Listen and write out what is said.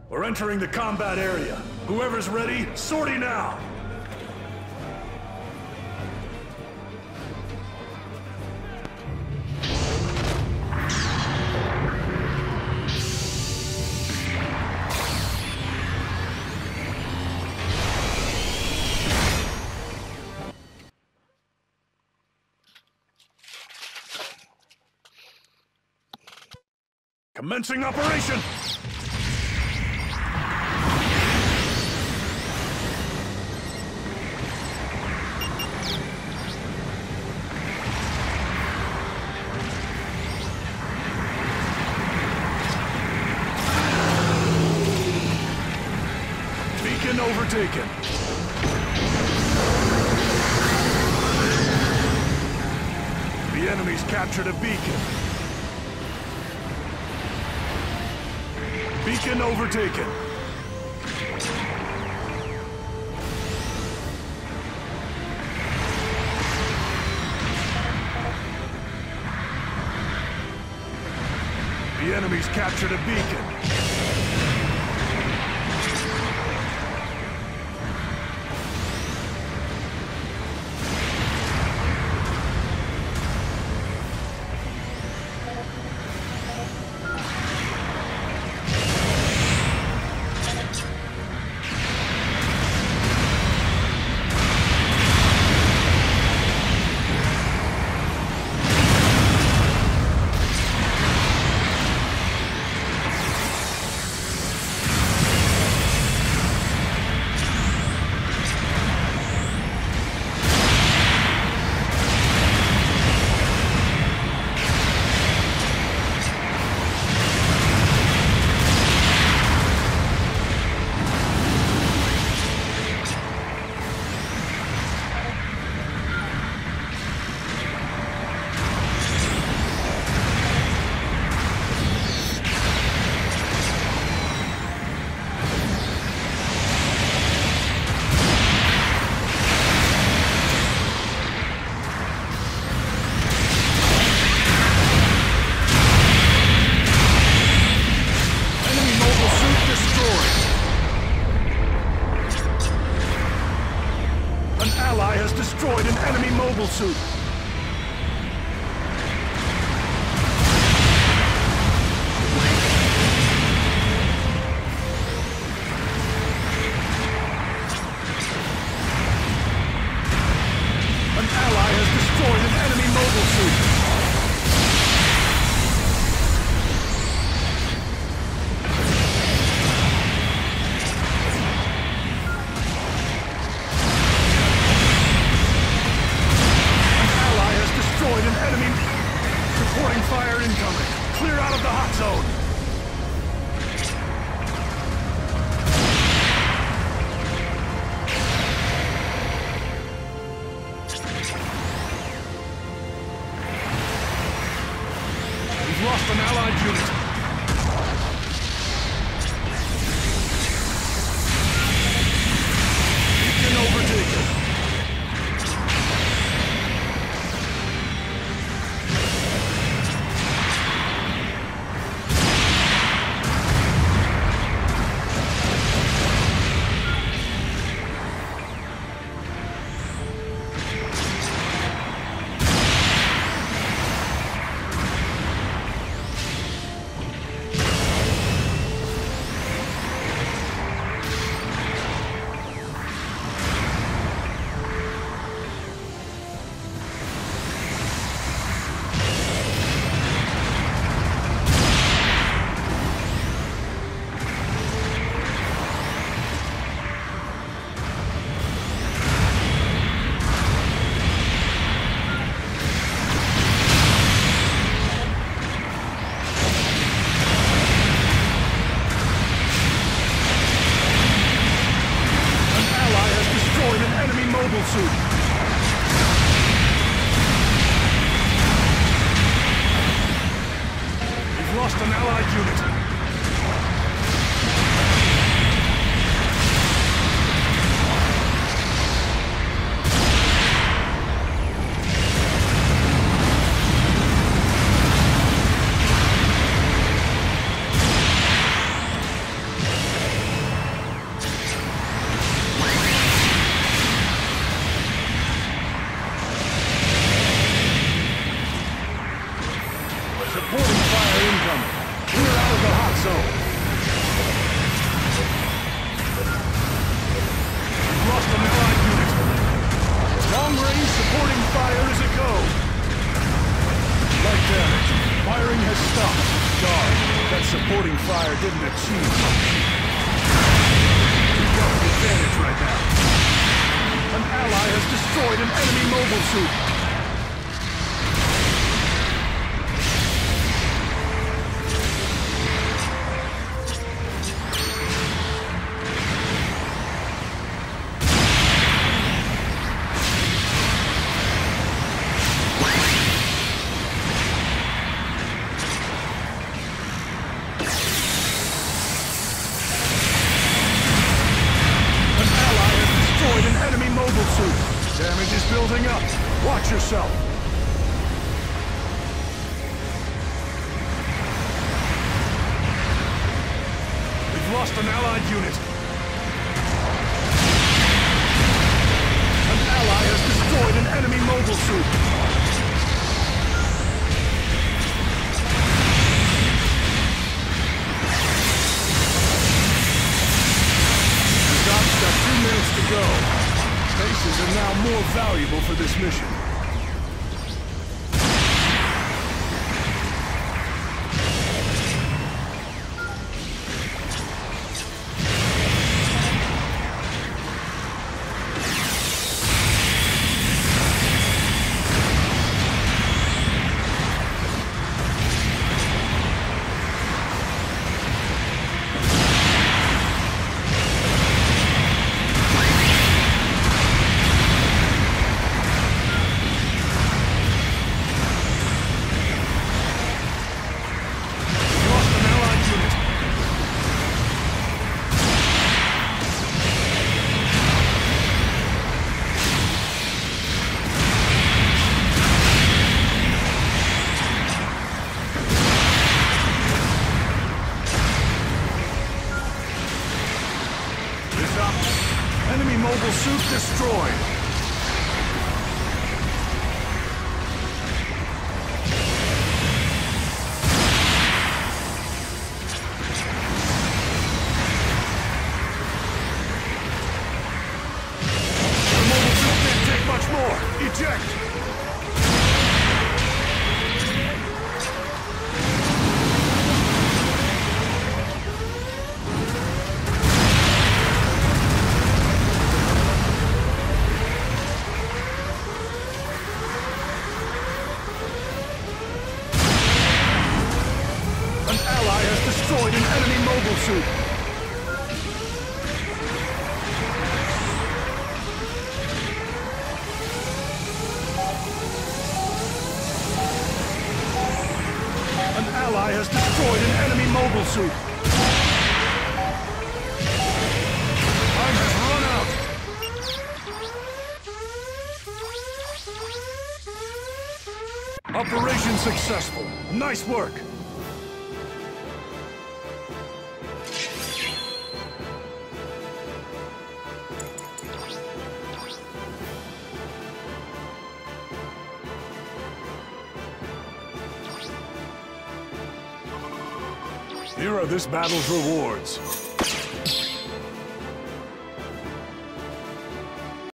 We're entering the combat area. Whoever's ready, sortie now! Commencing operation! Beacon overtaken. The enemy's captured a beacon. Beacon overtaken. The enemy's captured a beacon. Destroyed an enemy mobile suit. An ally has destroyed an enemy mobile suit. zone. We've lost an allied unit. Long-range supporting fire is a go. Light damage. Firing has stopped. Guard. That supporting fire didn't achieve much. We've got the advantage right now. An ally has destroyed an enemy mobile suit. Damage is building up. Watch yourself. We've lost an allied unit. An ally has destroyed an enemy mobile suit. The Doc's got 2 minutes to go. Bases are now more valuable for this mission. Enemy mobile suit destroyed. The mobile suit can't take much more. Eject. Destroyed an enemy mobile suit. An ally has destroyed an enemy mobile suit. Time has run out. Operation successful. Nice work. Here are this battle's rewards.